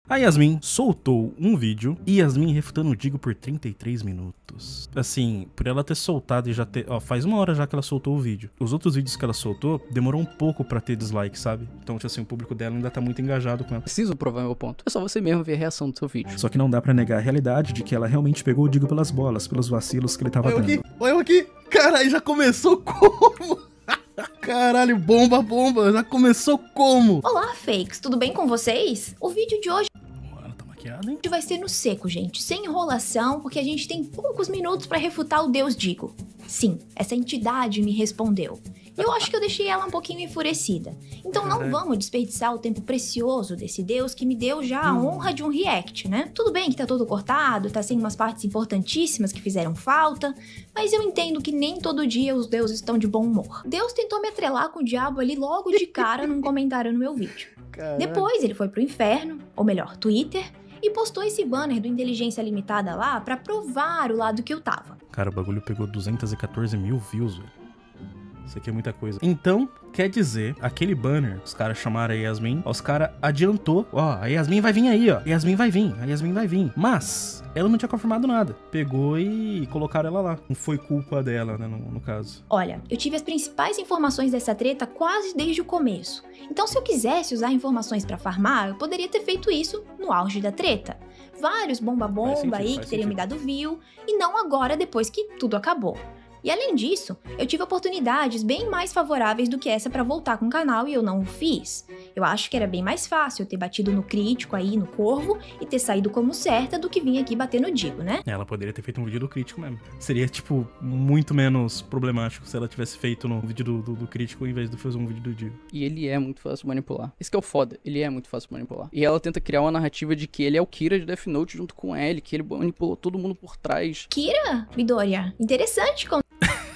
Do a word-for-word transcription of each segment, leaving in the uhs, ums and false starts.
A Yasmin soltou um vídeo e Yasmin refutando o Digo por trinta e três minutos. Assim, por ela ter soltado e já ter... Ó, faz uma hora já que ela soltou o vídeo. Os outros vídeos que ela soltou, demorou um pouco pra ter dislike, sabe? Então, assim, o público dela ainda tá muito engajado com ela. Preciso provar meu ponto. É só você mesmo ver a reação do seu vídeo. Só que não dá pra negar a realidade de que ela realmente pegou o Digo pelas bolas, pelos vacilos que ele tava Olha dando. eu aqui, olha eu aqui. Caralho, já começou como? Caralho, bomba, bomba. Já começou como? Olá, fakes, tudo bem com vocês? O vídeo de hoje Ela tá maquiada, hein? vai ser no seco, gente, sem enrolação, porque a gente tem poucos minutos pra refutar o Deus Digo. Sim, essa entidade me respondeu. E eu acho que eu deixei ela um pouquinho enfurecida. Então não vamos desperdiçar o tempo precioso desse Deus que me deu já a honra de um react, né? Tudo bem que tá todo cortado, tá sem umas partes importantíssimas que fizeram falta, mas eu entendo que nem todo dia os deuses estão de bom humor. Deus tentou me atrelar com o diabo ali logo de cara num comentário no meu vídeo. Caralho. Depois ele foi pro inferno, ou melhor, Twitter, e postou esse banner do Inteligência Limitada lá pra provar o lado que eu tava. Cara, o bagulho pegou duzentos e quatorze mil views, velho. Isso aqui é muita coisa. Então, quer dizer, aquele banner, os caras chamaram a Yasmin, os caras adiantou, ó, a Yasmin vai vir aí, ó, a Yasmin vai vir, a Yasmin vai vir. Mas, ela não tinha confirmado nada. Pegou e colocaram ela lá. Não foi culpa dela, né, no, no caso. Olha, eu tive as principais informações dessa treta quase desde o começo. Então, se eu quisesse usar informações pra farmar, eu poderia ter feito isso no auge da treta. Vários Faz bomba-bomba sentido, aí faz que teriam me sentido. dado view, e não agora depois que tudo acabou. E além disso, eu tive oportunidades bem mais favoráveis do que essa pra voltar com o canal e eu não o fiz. Eu acho que era bem mais fácil eu ter batido no crítico aí, no corvo, e ter saído como certa do que vir aqui bater no Digo, né? Ela poderia ter feito um vídeo do crítico mesmo. Seria, tipo, muito menos problemático se ela tivesse feito no vídeo do, do, do crítico em vez de fazer um vídeo do Digo. E ele é muito fácil de manipular. Esse que é o foda. Ele é muito fácil de manipular. E ela tenta criar uma narrativa de que ele é o Kira de Death Note junto com ele, que ele manipulou todo mundo por trás. Kira, Midoriya, interessante como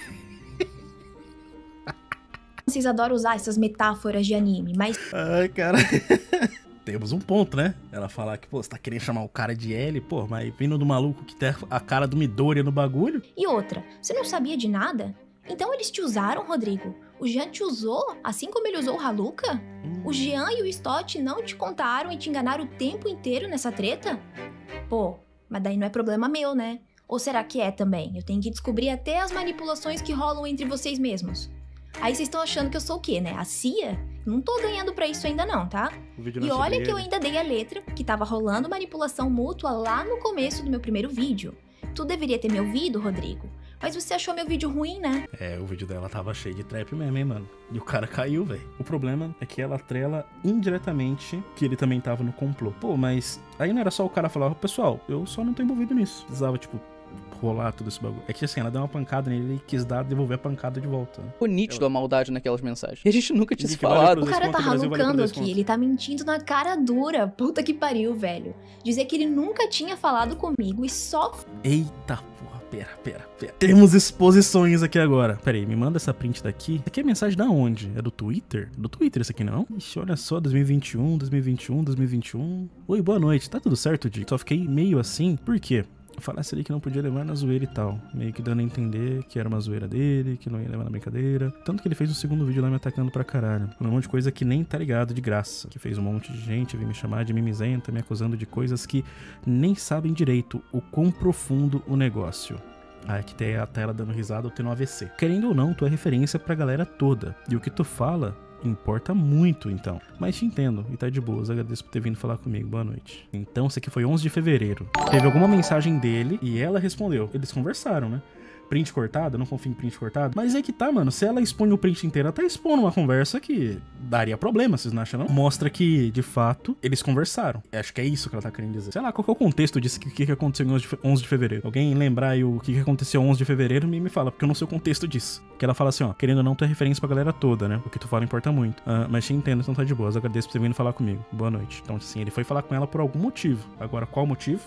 vocês adoram usar essas metáforas de anime, mas Ai, cara. Temos um ponto, né? Ela falar que, pô, você tá querendo chamar o cara de L, pô, mas vindo do maluco que tem a cara do Midoriya no bagulho. e outra, você não sabia de nada? Então eles te usaram, Rodrigo? O Jean te usou, assim como ele usou o Haluka? O Jean e o Stott não te contaram e te enganaram o tempo inteiro nessa treta? Pô, mas daí não é problema meu, né? Ou será que é também? Eu tenho que descobrir até as manipulações que rolam entre vocês mesmos. Aí vocês estão achando que eu sou o quê, né? A C I A? Não tô ganhando pra isso ainda não, tá? O vídeo E não é sobre olha que eu ele. ainda dei a letra, que tava rolando manipulação mútua lá no começo do meu primeiro vídeo. Tu deveria ter me ouvido, Rodrigo. Mas você achou meu vídeo ruim, né? É, o vídeo dela tava cheio de trap mesmo, hein, mano. E o cara caiu, velho. O problema é que ela atrela indiretamente que ele também tava no complô. Pô, mas aí não era só o cara falar, pessoal, eu só não tô envolvido nisso. Precisava, tipo, rolar tudo esse bagulho. É que assim, ela deu uma pancada nele e quis dar, devolver a pancada de volta. Né? Ficou nítido a maldade naquelas mensagens. E a gente nunca tinha se Equivale falado. pro- O cara tá desconto, Brasil vale por ralucando dois aqui, pontos. ele tá mentindo na cara dura. Puta que pariu, velho. Dizer que ele nunca tinha falado comigo e só Eita porra, pera, pera, pera. Temos exposições aqui agora. Pera aí, me manda essa print daqui. Isso aqui é mensagem da onde? É do Twitter? É do Twitter isso aqui não? Ixi, olha só, dois mil e vinte e um, dois mil e vinte e um, dois mil e vinte e um. Oi, boa noite. Tá tudo certo, Dick? Só fiquei meio assim. Por quê? Falasse ali que não podia levar na zoeira e tal. Meio que dando a entender que era uma zoeira dele, que não ia levar na brincadeira. Tanto que ele fez um segundo vídeo lá me atacando pra caralho. Um monte de coisa que nem tá ligado, de graça. Que fez um monte de gente vir me chamar de mimizenta, me acusando de coisas que nem sabem direito o quão profundo o negócio. Ah, aqui tem a tela dando risada ou tendo um A V C. Querendo ou não, tu é referência pra galera toda. E o que tu fala importa muito, então. Mas te entendo e tá de boas. Agradeço por ter vindo falar comigo. Boa noite. Então, isso aqui foi onze de fevereiro. Teve alguma mensagem dele e ela respondeu. Eles conversaram, né? Print cortado, eu não confio em print cortado. Mas é que tá, mano. Se ela expõe o print inteiro, ela tá expondo uma conversa que daria problema, vocês não acham, não? Mostra que, de fato, eles conversaram. Acho que é isso que ela tá querendo dizer. Sei lá, qual que é o contexto disso, o que, que aconteceu em onze de fevereiro? Alguém lembrar aí o que, que aconteceu onze de fevereiro, me, me fala, porque eu não sei o contexto disso. Que ela fala assim, ó, querendo ou não, tu é referência pra galera toda, né? O que tu fala importa muito. Ah, mas te entendo, então tá de boas. Agradeço por ter vindo falar comigo. Boa noite. Então, assim, ele foi falar com ela por algum motivo. Agora, qual motivo?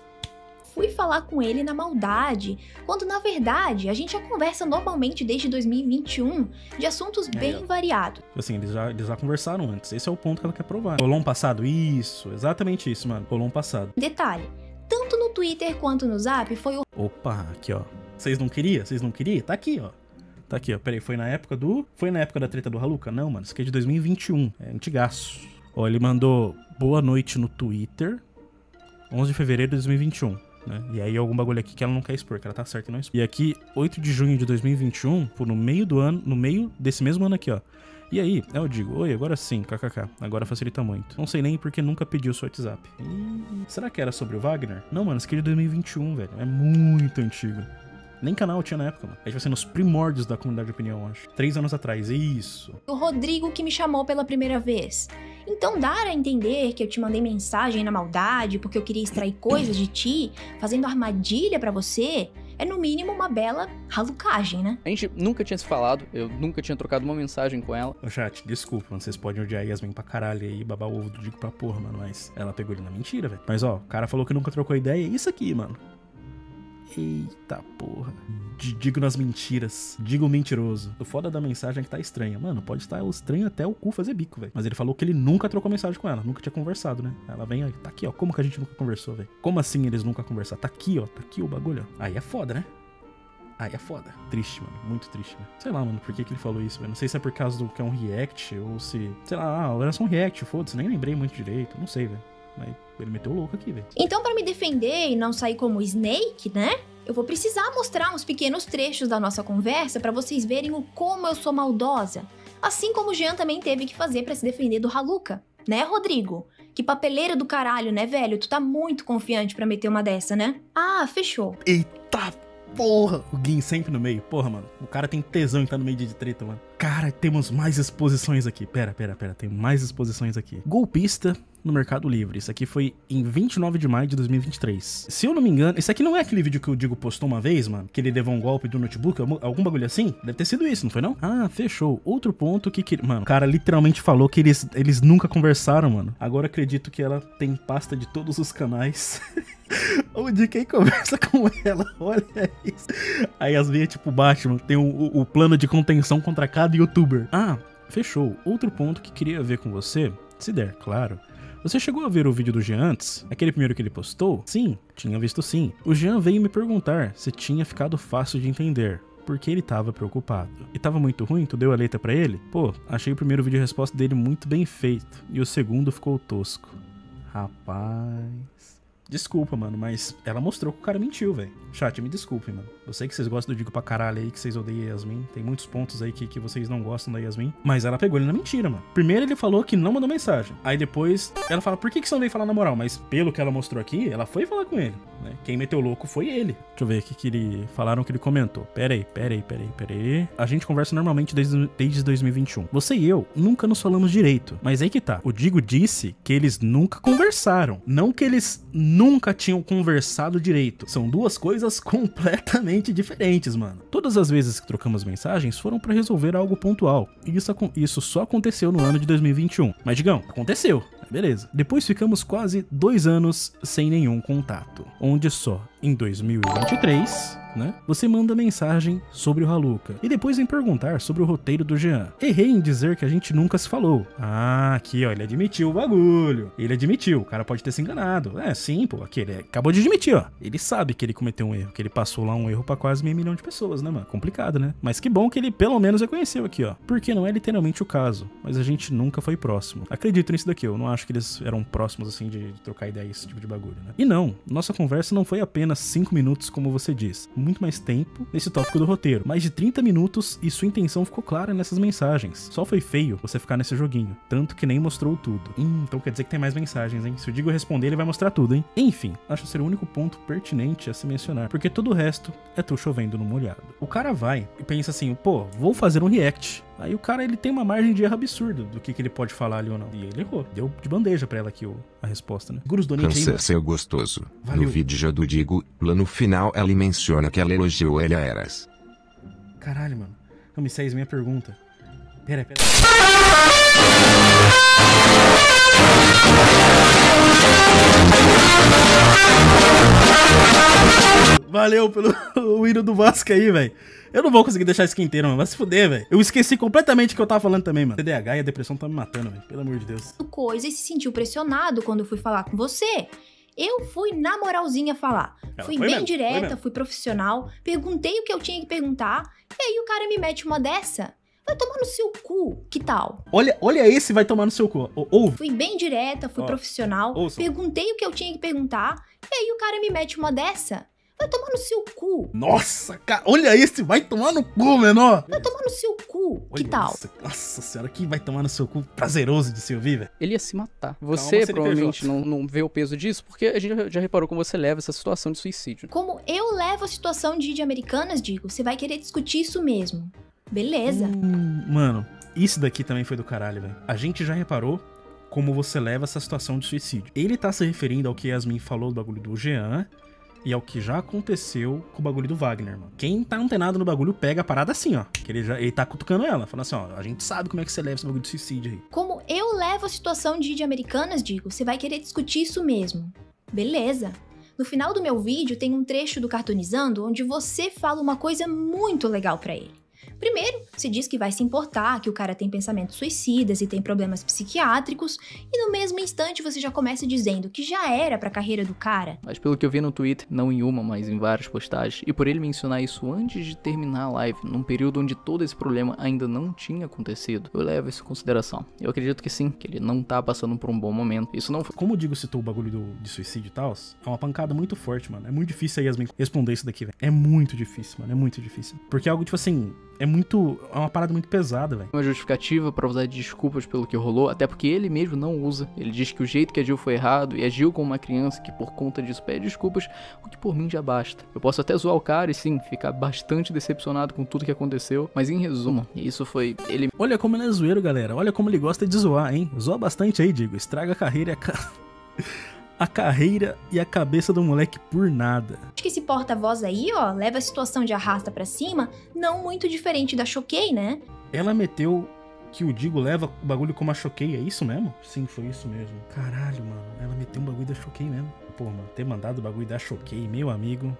fui falar com ele na maldade, quando na verdade a gente já conversa normalmente desde dois mil e vinte e um de assuntos bem ó. variados. Assim, eles já, eles já conversaram antes. Esse é o ponto que ela quer provar. Rolou um passado? Isso, exatamente isso, mano. Rolou um passado. Detalhe, tanto no Twitter quanto no Zap foi o Opa, aqui, ó. Vocês não queriam? Vocês não queriam? Tá aqui, ó. Tá aqui, ó. Pera aí, foi na época do... Foi na época da treta do Haluka? Não, mano. Isso aqui é de dois mil e vinte e um. É antigaço. Ó, ele mandou boa noite no Twitter, onze de fevereiro de dois mil e vinte e um. Né? E aí algum bagulho aqui que ela não quer expor, que ela tá certa e não expor. E aqui, oito de junho de dois mil e vinte e um, pô, no meio do ano, no meio desse mesmo ano aqui, ó. E aí, eu digo, oi, agora sim, kkk, agora facilita muito. Não sei nem porque nunca pediu seu WhatsApp. E... será que era sobre o Wagner? Não, mano, isso aqui é de dois mil e vinte e um, velho, é muito antigo. Nem canal tinha na época, mano. A gente vai ser nos primórdios da comunidade de opinião, acho. Três anos atrás, isso. O Rodrigo que me chamou pela primeira vez. Então dar a entender que eu te mandei mensagem na maldade porque eu queria extrair coisas de ti, fazendo armadilha pra você, é no mínimo uma bela ralucagem, né? A gente nunca tinha se falado, eu nunca tinha trocado uma mensagem com ela. Ô chat, desculpa, mano, vocês podem odiar a Yasmin pra caralho aí, babar o ovo do Digo pra porra, mano, mas ela pegou ele na mentira, velho. Mas ó, o cara falou que nunca trocou ideia, é isso aqui, mano. Eita porra. Digo nas mentiras. Digo mentiroso. O foda da mensagem é que tá estranha. Mano, pode estar estranho até o cu fazer bico, velho. Mas ele falou que ele nunca trocou mensagem com ela. Nunca tinha conversado, né? Ela vem aí. Tá aqui, ó. Como que a gente nunca conversou, velho? Como assim eles nunca conversaram? Tá aqui, ó. Tá aqui o bagulho, ó. Aí é foda, né? Aí é foda. Triste, mano. Muito triste, né? Sei lá, mano, por que que ele falou isso, velho? Não sei se é por causa do que é um react ou se... sei lá, ah, era só um react, foda-se. Nem lembrei muito direito. Não sei, velho. Mas ele meteu o louco aqui, velho. Então, pra me defender e não sair como Snake, né? Eu vou precisar mostrar uns pequenos trechos da nossa conversa pra vocês verem o como eu sou maldosa. Assim como o Jean também teve que fazer pra se defender do Haluka. Né, Rodrigo? Que papeleira do caralho, né, velho? Tu tá muito confiante pra meter uma dessa, né? Ah, fechou. Eita porra! O Gin sempre no meio. Porra, mano. O cara tem tesão em estar no meio de treta, mano. Cara, temos mais exposições aqui. Pera, pera, pera. Tem mais exposições aqui. Golpista no Mercado Livre. Isso aqui foi em vinte e nove de maio de dois mil e vinte e três. Se eu não me engano, esse aqui não é aquele vídeo que o Digo postou uma vez, mano? Que ele levou um golpe do notebook? Algum bagulho assim? Deve ter sido isso, não foi não? Ah, fechou. Outro ponto que... que... Mano, o cara literalmente falou que eles, eles nunca conversaram, mano. Agora acredito que ela tem pasta de todos os canais. Onde quem conversa com ela, olha isso. Aí as veias tipo Batman, tem o, o, o plano de contenção contra cada youtuber. Ah, fechou. Outro ponto que queria ver com você, se der, claro. Você chegou a ver o vídeo do Jean antes? Aquele primeiro que ele postou? Sim, tinha visto sim. O Jean veio me perguntar se tinha ficado fácil de entender, porque ele tava preocupado. E tava muito ruim? Tu deu a letra pra ele? Pô, achei o primeiro vídeo resposta dele muito bem feito, e o segundo ficou tosco. Rapaz... Desculpa, mano, mas ela mostrou que o cara mentiu, velho. Chat, me desculpem, mano. Eu sei que vocês gostam do Digo pra caralho aí, que vocês odeiam a Yasmin. Tem muitos pontos aí que, que vocês não gostam da Yasmin. Mas ela pegou ele na mentira, mano. Primeiro ele falou que não mandou mensagem. Aí depois ela fala, por que que você não veio falar na moral? Mas pelo que ela mostrou aqui, ela foi falar com ele, né? Quem meteu louco foi ele. Deixa eu ver aqui que ele... Falaram que ele comentou. Pera aí, pera aí, pera aí, pera aí. A gente conversa normalmente desde, desde dois mil e vinte e um. Você e eu nunca nos falamos direito. Mas aí que tá. O Digo disse que eles nunca conversaram. Não que eles nunca tinham conversado direito. São duas coisas completamente diferentes, mano. Todas as vezes que trocamos mensagens foram pra resolver algo pontual. E isso, isso só aconteceu no ano de dois mil e vinte e um. Mas, Digão, aconteceu. Beleza. Depois ficamos quase dois anos sem nenhum contato. Onde só em dois mil e vinte e três, né, você manda mensagem sobre o Haluka. E depois vem perguntar sobre o roteiro do Jean. Errei em dizer que a gente nunca se falou. Ah, aqui ó, ele admitiu o bagulho. Ele admitiu, o cara pode ter se enganado. É, sim, pô, aqui ele acabou de admitir, ó. Ele sabe que ele cometeu um erro, que ele passou lá um erro pra quase meio milhão de pessoas, né, mano? Complicado, né? Mas que bom que ele pelo menos reconheceu aqui, ó. Porque não é literalmente o caso, mas a gente nunca foi próximo. Acredito nisso daqui, eu não acho que eles eram próximos, assim, de, de trocar ideia, esse tipo de bagulho, né? E não, nossa conversa não foi apenas cinco minutos, como você diz. Muito mais tempo nesse tópico do roteiro. Mais de trinta minutos e sua intenção ficou clara nessas mensagens. Só foi feio você ficar nesse joguinho. Tanto que nem mostrou tudo. Hum, então quer dizer que tem mais mensagens, hein? Se o Digo responder, ele vai mostrar tudo, hein? Enfim, acho ser o único ponto pertinente a se mencionar. Porque todo o resto é tu chovendo no molhado. O cara vai e pensa assim, pô, vou fazer um react. Aí o cara, ele tem uma margem de erro absurda do que, que ele pode falar ali ou não. E ele errou. Deu de bandeja pra ela aqui o, a resposta, né? Gurus do Câncer seu gostoso. Valeu. No vídeo já do Digo, lá no final ela menciona que ela elogiou ele a Eras. Caralho, mano. Não me seis minha pergunta. Pera, pera. Valeu pelo hino do Vasco aí, velho. Eu não vou conseguir deixar isso aqui inteiro, mano. Vai se fuder, velho. Eu esqueci completamente o que eu tava falando também, mano. T D A H e a depressão tá me matando, velho. Pelo amor de Deus. Coisa e se sentiu pressionado quando eu fui falar com você. Eu fui na moralzinha falar. Ela fui foi bem mesmo, direta, foi mesmo. fui profissional. Perguntei o que eu tinha que perguntar. E aí o cara me mete uma dessa. Vai tomar no seu cu, que tal? Olha, olha esse vai tomar no seu cu. Ou, ou Fui bem direta, fui Ó, profissional, ouça. perguntei o que eu tinha que perguntar, e aí o cara me mete uma dessa. Vai tomar no seu cu. Nossa, cara, olha esse, vai tomar no cu, menor. Vai tomar no seu cu, que olha tal? isso. Nossa senhora, que vai tomar no seu cu prazeroso de se ouvir, velho. Ele ia se matar. Calma, Você C N P J. provavelmente não, não vê o peso disso, porque a gente já- já reparou como você leva essa situação de suicídio. Como eu levo a situação de, de Americanas, digo, você vai querer discutir isso mesmo. Beleza. Hum, mano, isso daqui também foi do caralho, velho. A gente já reparou como você leva essa situação de suicídio. Ele tá se referindo ao que Yasmin falou do bagulho do Jean e ao que já aconteceu com o bagulho do Wagner, mano. Quem tá antenado no bagulho pega a parada assim, ó. Que ele, já, ele tá cutucando ela, falando assim, ó, a gente sabe como é que você leva esse bagulho de suicídio aí. Como eu levo a situação de, de Americanas, digo, você vai querer discutir isso mesmo. Beleza. No final do meu vídeo tem um trecho do Cartoonizando onde você fala uma coisa muito legal pra ele. Primeiro, você diz que vai se importar, que o cara tem pensamentos suicidas e tem problemas psiquiátricos, e no mesmo instante você já começa dizendo que já era pra carreira do cara. Mas pelo que eu vi no Twitter, não em uma, mas em várias postagens, e por ele mencionar isso antes de terminar a live, num período onde todo esse problema ainda não tinha acontecido, eu levo isso em consideração. Eu acredito que sim, que ele não tá passando por um bom momento. Isso não foi... Como o Digo citou o bagulho do, de suicídio e tal, é uma pancada muito forte, mano. É muito difícil a Yasmin responder isso daqui, velho. É muito difícil, mano. É muito difícil. Porque é algo, tipo assim, é muito... É uma parada muito pesada, velho. uma justificativa pra usar de desculpas pelo que rolou, até porque ele mesmo não usa. Ele diz que o jeito que agiu foi errado e agiu como uma criança que por conta disso pede desculpas, o que por mim já basta. Eu posso até zoar o cara e sim, ficar bastante decepcionado com tudo que aconteceu, mas em resumo, isso foi ele... Olha como ele é zoeiro, galera. Olha como ele gosta de zoar, hein? Zoa bastante aí, Digo. Estraga a carreira e a, ca... a carreira e a cabeça do moleque por nada. Acho que esse porta-voz aí, ó, leva a situação de arrasta pra cima, não muito diferente da Choquei, né? Ela meteu que o Digo leva o bagulho como a Choquei, é isso mesmo? Sim, foi isso mesmo. Caralho, mano. Ela meteu um bagulho da Choquei mesmo. Pô, mano, ter mandado o bagulho da Choquei, meu amigo...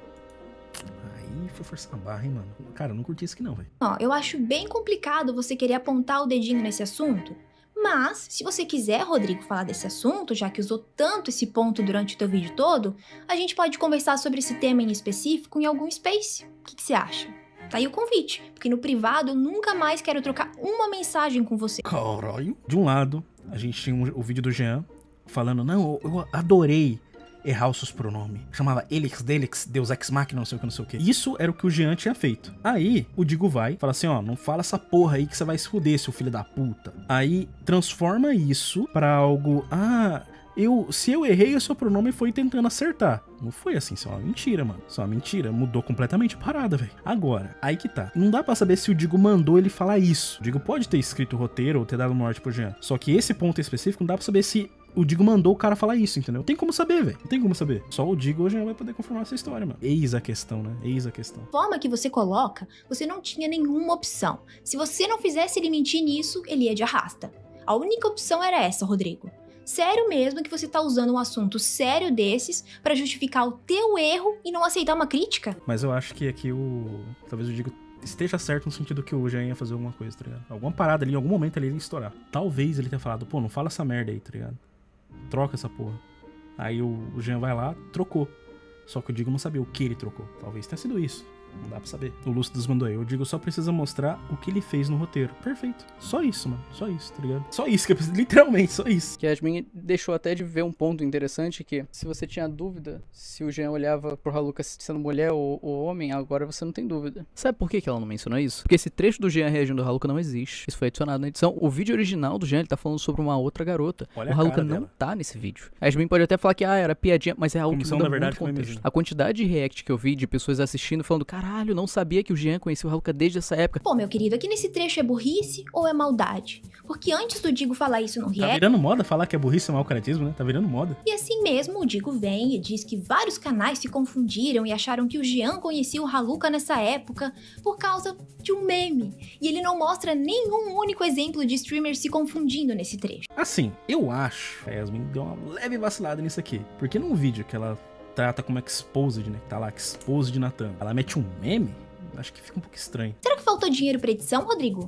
Aí foi forçar a barra, hein, mano. Cara, eu não curti isso aqui não, velho. Ó, eu acho bem complicado você querer apontar o dedinho nesse assunto, mas se você quiser, Rodrigo, falar desse assunto, já que usou tanto esse ponto durante o teu vídeo todo, a gente pode conversar sobre esse tema em específico em algum space. O que que você acha? Tá aí o convite, porque no privado eu nunca mais quero trocar uma mensagem com você. Caralho. De um lado, a gente tinha um- o vídeo do Jean falando, não, eu eu adorei errar os seus pronomes. Chamava Elix, Delix, Deus Ex Machina, não sei o que, não sei o que. Isso era o que o Jean tinha feito. Aí, o Digo vai, fala assim, ó, não fala essa porra aí que você vai se fuder, seu filho da puta. Aí, transforma isso pra algo, ah... Eu, se eu errei, o seu pronome foi tentando acertar. Não foi assim, isso é uma mentira, mano. Isso é uma mentira. Mudou completamente a parada, velho. Agora, aí que tá. Não dá pra saber se o Digo mandou ele falar isso. O Digo pode ter escrito o roteiro ou ter dado morte pro Jean. Só que esse ponto específico não dá pra saber se o Digo mandou o cara falar isso, entendeu? Não tem como saber, velho. Não tem como saber. Só o Digo hoje vai poder confirmar essa história, mano. Eis a questão, né? Eis a questão. Da forma que você coloca, você não tinha nenhuma opção. Se você não fizesse ele mentir nisso, ele ia de arrasta. A única opção era essa, Rodrigo. Sério mesmo que você tá usando um assunto sério desses pra justificar o teu erro e não aceitar uma crítica? Mas eu acho que aqui o... Talvez o Digo esteja certo no sentido que o Jean ia fazer alguma coisa, tá ligado? Alguma parada ali, em algum momento ali ele ia estourar. Talvez ele tenha falado, pô, não fala essa merda aí, tá ligado? Troca essa porra. Aí o, o Jean vai lá, trocou. Só que o Digo não sabia o que ele trocou. Talvez tenha sido isso. Não dá pra saber. O Lúcido mandou aí. O Digo só precisa mostrar o que ele fez no roteiro. Perfeito. Só isso, mano. Só isso, tá ligado? Só isso que eu preciso. Literalmente, só isso. Que a Yasmin deixou até de ver um ponto interessante que, se você tinha dúvida se o Jean olhava pro Haluka sendo mulher ou, ou homem, agora você não tem dúvida. Sabe por que que ela não mencionou isso? Porque esse trecho do Jean reagindo ao Haluka não existe. Isso foi adicionado na edição. O vídeo original do Jean, ele tá falando sobre uma outra garota. Olha o a Haluka cara não dela. tá nesse vídeo. A Yasmin pode até falar que, ah, era piadinha, mas é algo Como que são, muda na verdade, muito como é contexto. mesmo. A quantidade de react que eu vi de pessoas assistindo falando, caralho, não sabia que o Jean conhecia o Haluka desde essa época. Pô, meu querido, aqui nesse trecho é burrice ou é maldade? Porque antes do Digo falar isso no Tá react, virando moda falar que é burrice é mau caratismo, né? Tá virando moda. e assim mesmo o Digo vem e diz que vários canais se confundiram e acharam que o Jean conhecia o Haluka nessa época por causa de um meme. E ele não mostra nenhum único exemplo de streamers se confundindo nesse trecho. Assim, eu acho. A Yasmin deu uma leve vacilada nisso aqui. Porque num vídeo que ela trata como exposed, né? Que tá lá, exposed de Natan. Ela mete um meme? Acho que fica um pouco estranho. Será que faltou dinheiro pra edição, Rodrigo?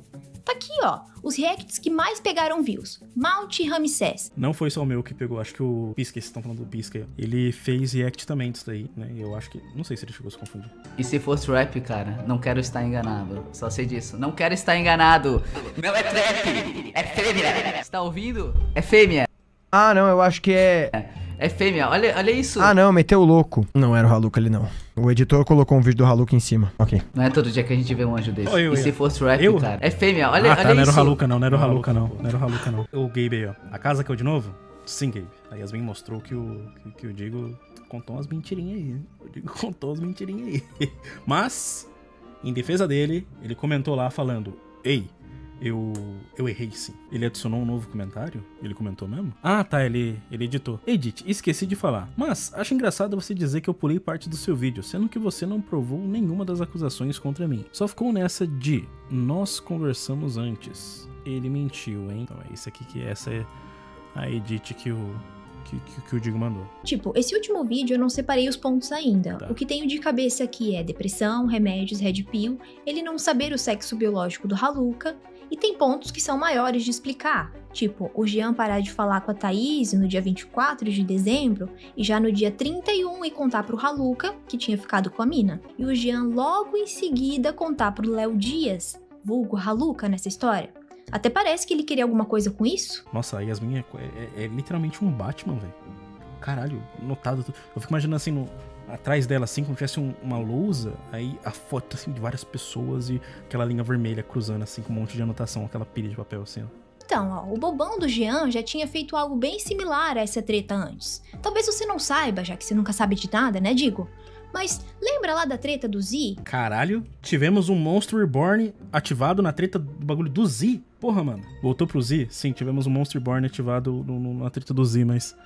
Tá aqui, ó, os reacts que mais pegaram views. Mount Ramsés. Não foi só o meu que pegou, acho que o Pisca, vocês estão falando do Pisca aí, ele fez react também disso daí, né? Eu acho que, não sei se ele chegou a se confundir. E se fosse rap, cara, não quero estar enganado. Só sei disso. Não quero estar enganado. Não é trap, é fêmea. Você tá ouvindo? É fêmea. Ah, não, eu acho que é... É fêmea, olha, olha isso. Ah, não, meteu o louco. Não era o Haluka ali, não. O editor colocou um vídeo do Haluka em cima. Ok. Não é todo dia que a gente vê um anjo desse. Oi, oi, e se fosse rap, eu? cara? É fêmea, olha, ah, tá, olha não isso. era o Haluka não, não era o Haluka não. Não era o Haluka não. O Gabe aí, ó. A casa caiu de novo? Sim, Gabe. A Yasmin mostrou que o, que, que o Digo contou umas mentirinhas aí. O Digo contou umas mentirinhas aí. Mas, em defesa dele, ele comentou lá falando: Ei, eu eu errei sim. Ele adicionou um novo comentário? Ele comentou mesmo? Ah, tá, ele, ele editou. Edit, esqueci de falar. Mas, acho engraçado você dizer que eu pulei parte do seu vídeo, sendo que você não provou nenhuma das acusações contra mim. Só ficou nessa de, nós conversamos antes. Ele mentiu, hein? Então é isso aqui que essa é a edit que o... Que, que, que o Digo mandou. Tipo, esse último vídeo eu não separei os pontos ainda. Tá. O que tenho de cabeça aqui é depressão, remédios, red pill, ele não saber o sexo biológico do Haluka, e tem pontos que são maiores de explicar. Tipo, o Jean parar de falar com a Thaís no dia vinte e quatro de dezembro, e já no dia trinta e um ir contar pro Haluka, que tinha ficado com a mina. E o Jean logo em seguida contar pro Léo Dias, vulgo Haluka nessa história. Até parece que ele queria alguma coisa com isso. Nossa, a Yasmin é, é, é literalmente um Batman, velho. Caralho, notado. Eu fico imaginando assim, no, atrás dela, assim, como se tivesse um, uma lousa, aí a foto, assim, de várias pessoas e aquela linha vermelha cruzando, assim, com um monte de anotação, aquela pilha de papel, assim, ó. Então, ó, o bobão do Jean já tinha feito algo bem similar a essa treta antes. Talvez você não saiba, já que você nunca sabe de nada, né, Digo? Mas lembra lá da treta do Z? Caralho, tivemos um Monster Reborn ativado na treta do bagulho do Z. Porra, mano. Voltou pro Z? Sim, tivemos um Monster Reborn ativado no, no, na treta do Z, mas...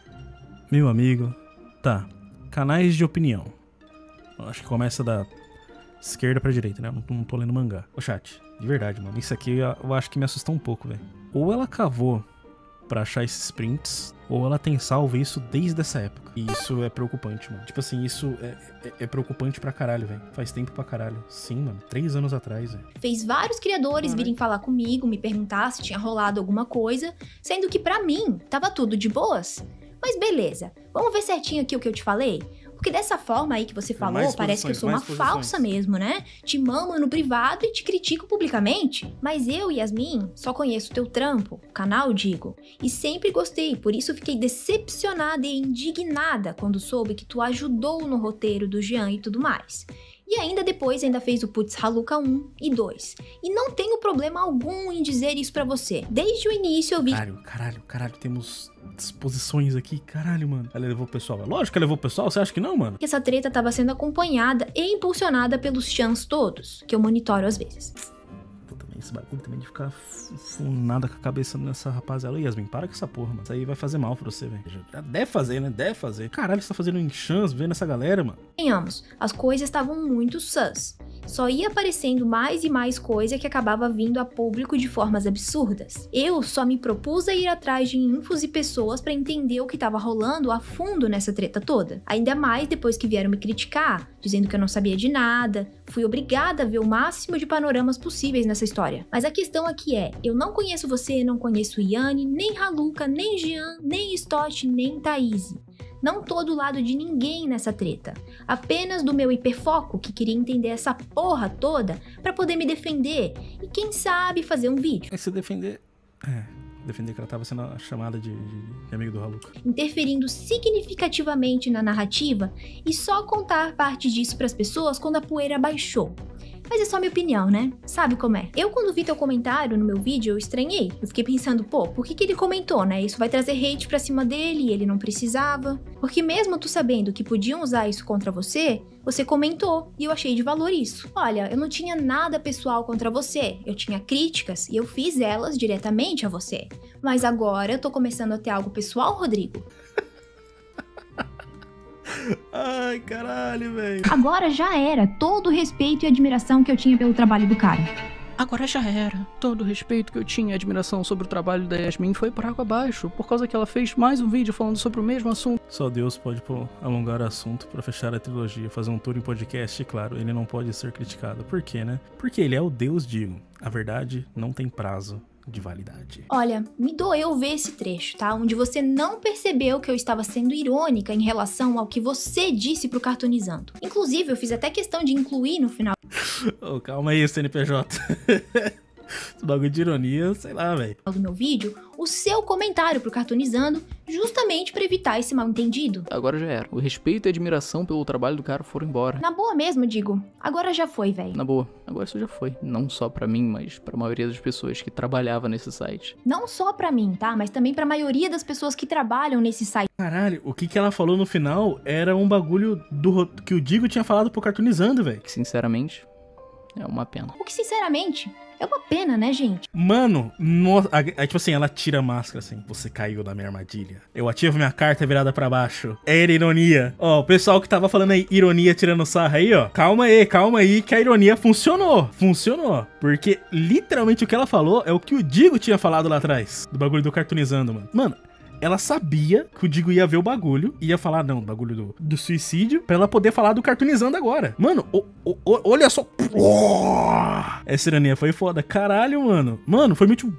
Meu amigo... Tá. Canais de opinião. Eu acho que começa da esquerda pra direita, né? Eu não, não tô lendo mangá. Ô, chat, de verdade, mano. Isso aqui eu, eu acho que me assustou um pouco, velho. Ou ela cavou pra achar esses prints, ou ela tem salvo isso desde essa época. E isso é preocupante, mano. Tipo assim, isso é, é, é preocupante pra caralho, velho. Faz tempo pra caralho. Sim, mano. Três anos atrás, velho. Fez vários criadores Caralho. virem falar comigo, me perguntar se tinha rolado alguma coisa, sendo que pra mim tava tudo de boas. Mas beleza, vamos ver certinho aqui o que eu te falei? Porque dessa forma aí que você falou, Mais parece que eu posições, sou uma mais posições. falsa mesmo, né? Te mamo no privado e te critico publicamente. Mas eu, Yasmin, só conheço teu trampo, o canal, digo. E sempre gostei, por isso fiquei decepcionada e indignada quando soube que tu ajudou no roteiro do Jean e tudo mais. E ainda depois ainda fez o Putz Haluka um e dois. E não tenho problema algum em dizer isso pra você. Desde o início eu vi... Caralho, caralho, caralho. Temos disposições aqui. Caralho, mano. Ela levou o pessoal. Lógico que ela levou o pessoal. Você acha que não, mano? que essa treta estava sendo acompanhada e impulsionada pelos chans todos, que eu monitoro às vezes. Puta, esse bagulho também de ficar funada com a cabeça nessa rapaziada. Ô, Yasmin, para com essa porra, mano. Isso aí vai fazer mal pra você, velho. Já deve fazer, né? Deve fazer. Caralho, você tá fazendo em chans vendo essa galera, mano. Venhamos, as coisas estavam muito sus. Só ia aparecendo mais e mais coisa que acabava vindo a público de formas absurdas. Eu só me propus a ir atrás de infos e pessoas pra entender o que tava rolando a fundo nessa treta toda. Ainda mais depois que vieram me criticar, dizendo que eu não sabia de nada. Fui obrigada a ver o máximo de panoramas possíveis nessa história. Mas a questão aqui é, eu não conheço você, não conheço Yanni, nem Haluka, nem Jean, nem Stott, nem Thaís. Não tô do lado de ninguém nessa treta. Apenas do meu hiperfoco que queria entender essa porra toda pra poder me defender e quem sabe fazer um vídeo. É se defender... É, defender que ela tava sendo chamada de, de, de amigo do Haluka. Interferindo significativamente na narrativa e só contar parte disso pras pessoas quando a poeira baixou. Mas é só minha opinião, né? Sabe como é? Eu, quando vi teu comentário no meu vídeo, eu estranhei. Eu fiquei pensando, pô, por que que ele comentou, né? Isso vai trazer hate pra cima dele e ele não precisava. Porque mesmo tu sabendo que podiam usar isso contra você, você comentou e eu achei de valor isso. Olha, eu não tinha nada pessoal contra você. Eu tinha críticas e eu fiz elas diretamente a você. Mas agora eu tô começando a ter algo pessoal, Rodrigo. Ai, caralho, velho. Agora já era todo o respeito e admiração que eu tinha pelo trabalho do cara. Agora já era. Todo o respeito que eu tinha e admiração sobre o trabalho da Yasmin foi por água abaixo, por causa que ela fez mais um vídeo falando sobre o mesmo assunto. Só Deus pode pô, alongar o assunto pra fechar a trilogia, fazer um tour em podcast, e claro, ele não pode ser criticado. Por quê, né? Porque ele é o Deus Digo. A verdade não tem prazo de validade. Olha, me doeu ver esse trecho, tá? Onde você não percebeu que eu estava sendo irônica em relação ao que você disse pro Cartoonizando. Inclusive, eu fiz até questão de incluir no final Oh, calma aí, C N P J. Esse bagulho de ironia, sei lá, velho. do meu vídeo o seu comentário pro Cartoonizando, justamente pra evitar esse mal entendido. Agora já era. O respeito e a admiração pelo trabalho do cara foram embora. Na boa mesmo, digo. Agora já foi, velho. Na boa, agora isso já foi. Não só pra mim, mas pra maioria das pessoas que trabalhavam nesse site. Não só pra mim, tá? Mas também pra maioria das pessoas que trabalham nesse site. Caralho, o que que ela falou no final era um bagulho do que o Digo tinha falado pro Cartoonizando, velho. Que, sinceramente, é uma pena. O que, sinceramente, é uma pena, né, gente? Mano, no, a, a, tipo assim, ela tira a máscara assim. Você caiu na minha armadilha. Eu ativo minha carta virada pra baixo. Era ironia. Ó, o pessoal que tava falando aí, ironia tirando sarra aí, ó. Calma aí, calma aí, que a ironia funcionou. Funcionou. Porque literalmente o que ela falou é o que o Digo tinha falado lá atrás. Do bagulho do Cartoonizando, mano. Mano, ela sabia que o Digo ia ver o bagulho, ia falar, não, do bagulho do, do suicídio, pra ela poder falar do Cartoonizando agora. Mano, o, o, o, olha só. Essa ironia foi foda. Caralho, mano. Mano, foi muito...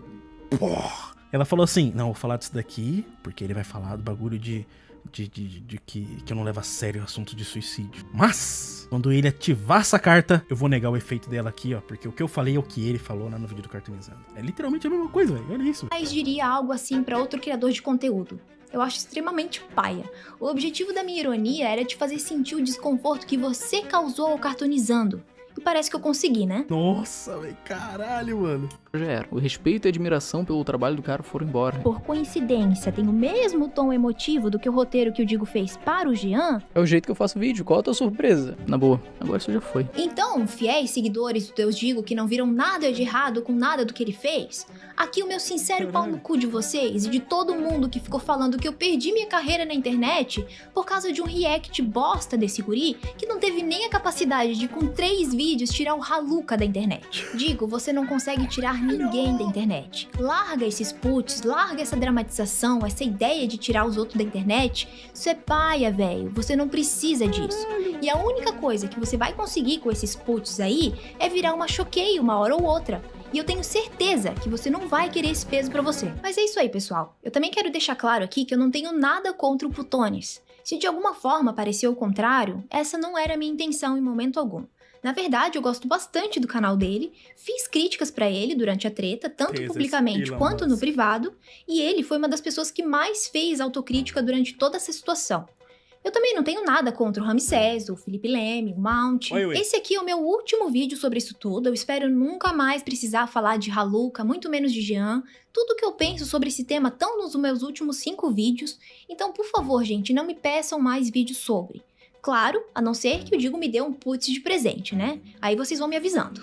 Ela falou assim, não, vou falar disso daqui, porque ele vai falar do bagulho de... De, de, de, de que, que eu não levo a sério o assunto de suicídio. Mas, quando ele ativar essa carta, eu vou negar o efeito dela aqui, ó. Porque o que eu falei é o que ele falou lá no vídeo do Cartoonizando. É literalmente a mesma coisa, velho. Olha isso. Mas diria algo assim pra outro criador de conteúdo. Eu acho extremamente paia. O objetivo da minha ironia era te fazer sentir o desconforto que você causou ao Cartoonizando. E parece que eu consegui, né? Nossa, velho. Caralho, mano. Já era. O respeito e a admiração pelo trabalho do cara foram embora. Por coincidência, tem o mesmo tom emotivo do que o roteiro que o Digo fez para o Jean? É o jeito que eu faço vídeo. Qual a tua surpresa? Na boa, agora isso já foi. Então, fiéis seguidores do Deus Digo que não viram nada de errado com nada do que ele fez, aqui o meu sincero pau no cu de vocês e de todo mundo que ficou falando que eu perdi minha carreira na internet por causa de um react bosta desse guri que não teve nem a capacidade de, com três vídeos, tirar o Haluca da internet. Digo, você não consegue tirar ninguém da internet. Larga esses puts, larga essa dramatização, essa ideia de tirar os outros da internet. Isso é paia, velho. Você não precisa disso. E a única coisa que você vai conseguir com esses puts aí é virar uma choqueio uma hora ou outra. E eu tenho certeza que você não vai querer esse peso pra você. Mas é isso aí, pessoal. Eu também quero deixar claro aqui que eu não tenho nada contra o Putones. Se de alguma forma pareceu o contrário, essa não era a minha intenção em momento algum. Na verdade, eu gosto bastante do canal dele, fiz críticas pra ele durante a treta, tanto Jesus, publicamente Elon quanto no Musk. privado, e ele foi uma das pessoas que mais fez autocrítica durante toda essa situação. Eu também não tenho nada contra o Ramsés, o Felipe Leme, o Mount. Oi, oi. Esse aqui é o meu último vídeo sobre isso tudo, eu espero nunca mais precisar falar de Haluca, muito menos de Jean. Tudo que eu penso sobre esse tema estão nos meus últimos cinco vídeos, então por favor, gente, não me peçam mais vídeos sobre. Claro, a não ser que o Digo me dê um putz de presente, né? Aí vocês vão me avisando.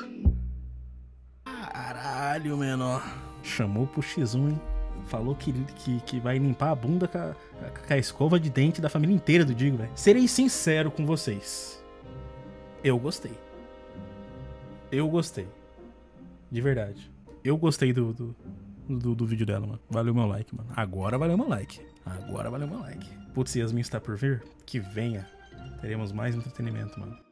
Caralho, menor. Chamou pro X um, hein? Falou que, que, que vai limpar a bunda com a, com a escova de dente da família inteira do Digo, velho. Serei sincero com vocês. Eu gostei. Eu gostei. De verdade. Eu gostei do, do, do, do vídeo dela, mano. Valeu meu like, mano. Agora valeu meu like. Agora valeu meu like. Putz, Yasmin está por vir? Que venha. Teremos mais entretenimento, mano.